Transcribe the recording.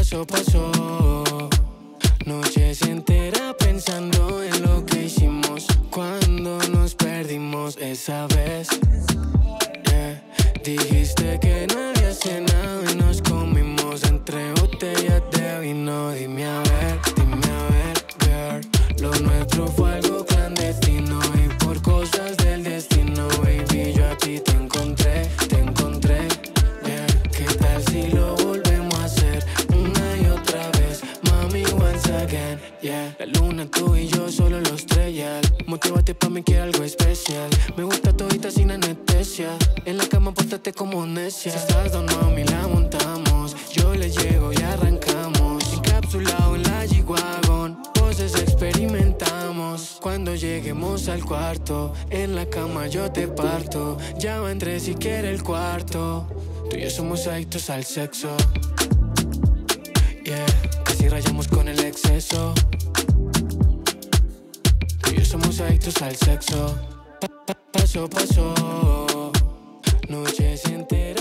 paso a paso. Noches enteras pensando en lo que hicimos cuando nos perdimos esa vez. Yeah. Dijiste que no había cenado y nos comimos entre botellas de vino. Dime a ver, girl. Lo nuestro fue algo clandestino y por cosas del destino, baby, yo a ti te encontré. Yeah. ¿Qué tal si lo volvemos a hacer una y otra vez? Mami, once again, yeah. La luna, tú y yo, solo los tres, yeah. Motívate pa' mí, quiero algo especial. Me gusta todita sin anestesia. En la cama pórtate como necia. Si estás down, mami, la montamos. Yo le llego y arrancamos. Encapsulado en la G-Wagon, poses experimentamos. Cuando lleguemos al cuarto, en la cama yo te parto. Ya va entre si quiere el cuarto. Tú y yo somos adictos al sexo. Yeah, casi rayamos con el exceso. Tú y yo somos adictos al sexo. Paso a paso, noches enteras.